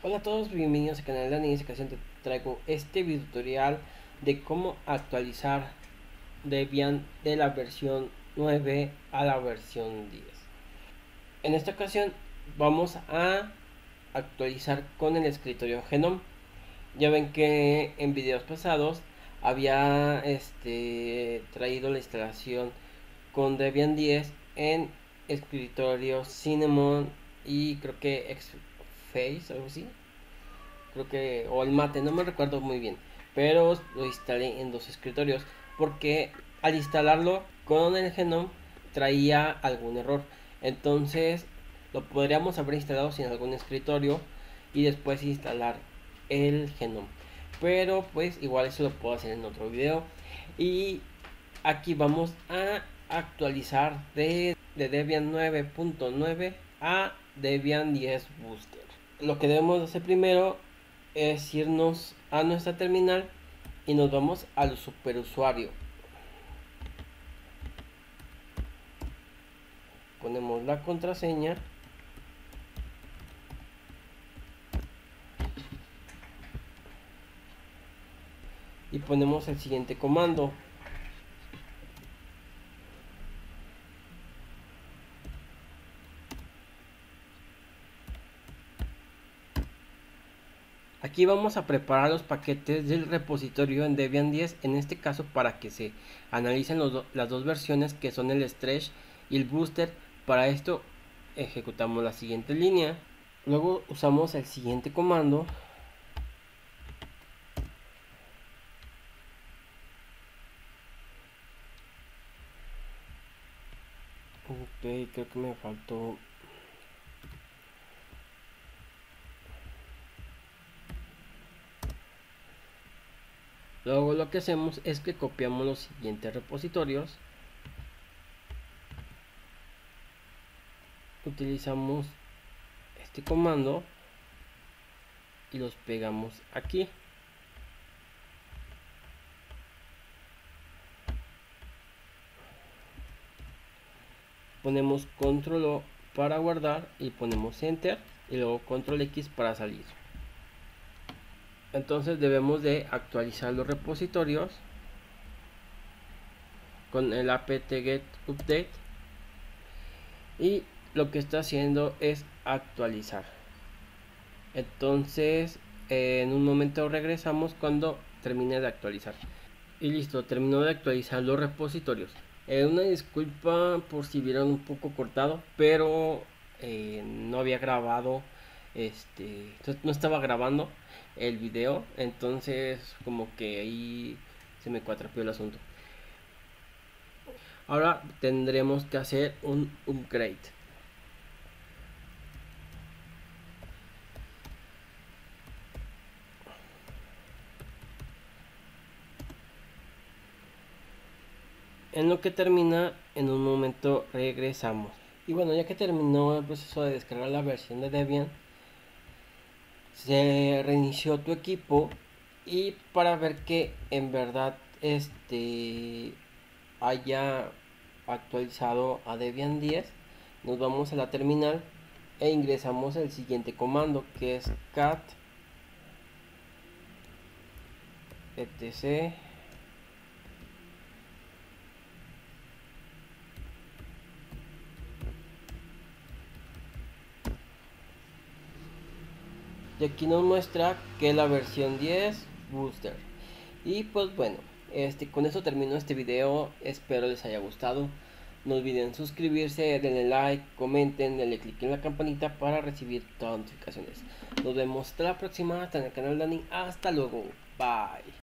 Hola a todos, bienvenidos al canal Dani. En esta ocasión te traigo este video tutorial de cómo actualizar Debian de la versión 9 a la versión 10. En esta ocasión vamos a actualizar con el escritorio Genome. Ya ven que en videos pasados había traído la instalación con Debian 10 en escritorio Cinnamon y creo que Xface, algo así. Creo que, o el Mate, no me recuerdo muy bien, pero lo instalé en dos escritorios porque al instalarlo con el Genome traía algún error. Entonces lo podríamos haber instalado sin algún escritorio y después instalar el Genome, pero pues igual eso lo puedo hacer en otro video. Y aquí vamos a actualizar de Debian 9.9 a Debian 10 Booster. Lo que debemos hacer primero es irnos a nuestra terminal y nos vamos al superusuario. Ponemos la contraseña y ponemos el siguiente comando. Aquí vamos a preparar los paquetes del repositorio en Debian 10, en este caso para que se analicen las dos versiones que son el Stretch y el Booster. Para esto ejecutamos la siguiente línea, luego usamos el siguiente comando. Ok, creo que me faltó. Luego lo que hacemos es que copiamos los siguientes repositorios, utilizamos este comando y los pegamos aquí. Ponemos control O para guardar y ponemos enter y luego control X para salir. Entonces debemos de actualizar los repositorios con el apt-get update y lo que está haciendo es actualizar. Entonces en un momento regresamos cuando termine de actualizar. Y listo, terminó de actualizar los repositorios. Una disculpa por si vieron un poco cortado, pero no había grabado, no estaba grabando el video, entonces como que ahí se me cuatrapeó el asunto. Ahora tendremos que hacer un upgrade. En lo que termina, en un momento regresamos. Y bueno, ya que terminó el proceso de descargar la versión de Debian, se reinició tu equipo y para ver que en verdad haya actualizado a Debian 10, nos vamos a la terminal e ingresamos el siguiente comando, que es cat etc y aquí nos muestra que es la versión 10 Booster. Y pues bueno, con eso termino este video, espero les haya gustado. No olviden suscribirse, denle like, comenten, denle click en la campanita para recibir todas las notificaciones. Nos vemos hasta la próxima, hasta en el canal Dani, hasta luego, bye.